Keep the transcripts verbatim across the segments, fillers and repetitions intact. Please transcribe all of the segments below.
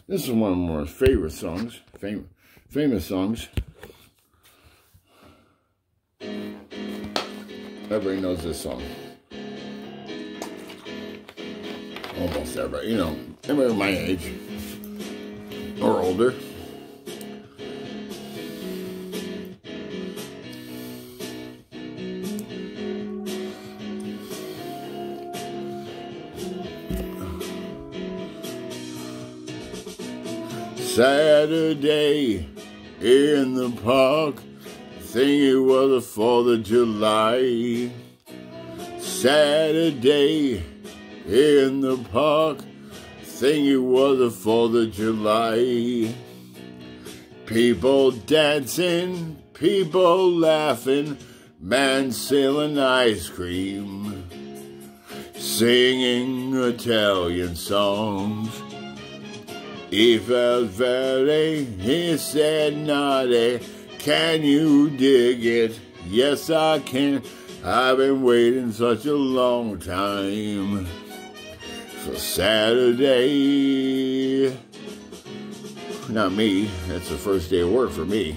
This is one of my favorite songs, fam famous songs. Everybody knows this song. Almost everybody, you know, everybody my age or older. Saturday in the park, think it was the fourth of July. Saturday in the park, think it was the fourth of July. People dancing, people laughing, man selling ice cream, singing Italian songs. He felt very, he said naughty, can you dig it? Yes, I can. I've been waiting such a long time for Saturday. Not me, that's the first day of work for me.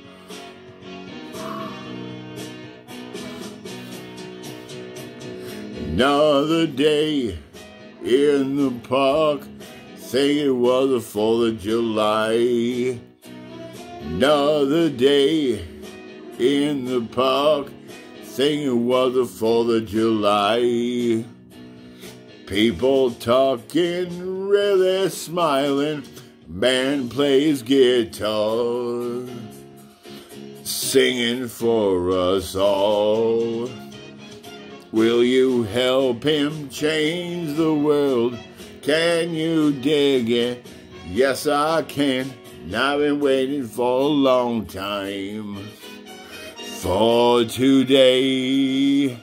Another day in the park, think it was the fourth of July. Another day in the park, think it was the fourth of July. People talking, really smiling, man plays guitar, singing for us all. Will you help him change the world? Can you dig it? Yes, I can. I've been waiting for a long time for today.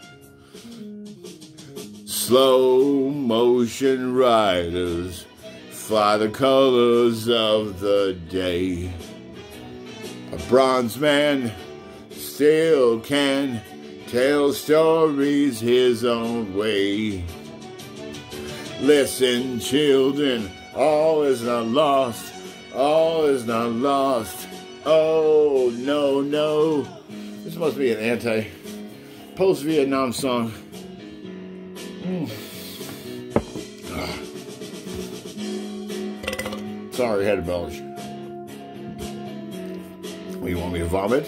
Slow motion riders fly the colors of the day. A bronze man still can tell stories his own way. Listen, children, all is not lost. All is not lost. Oh, no, no. This must be an anti-post-Vietnam song. Mm. Ah. Sorry, I had to belch. What, you want me to vomit?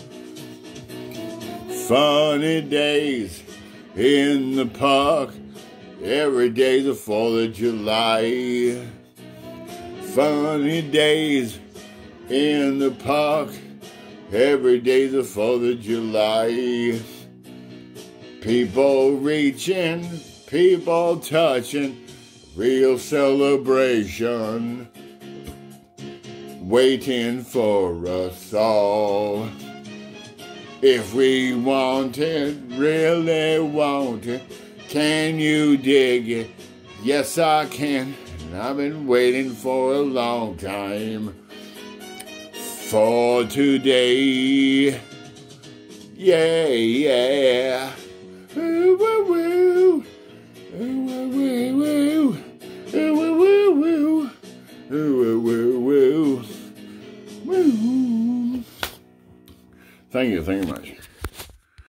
Funny days in the park. Every day's the fourth of July. Funny days in the park. Every day's the fourth of July. People reaching, people touching, real celebration, waiting for us all. If we want it, really want it, can you dig it? Yes, I can. And I've been waiting for a long time for today. Yeah, yeah. Ooh, woo, woo. Ooh, woo, woo, woo. Ooh, woo, woo, woo. Ooh, woo, woo, woo. Woo. Thank you, thank you much.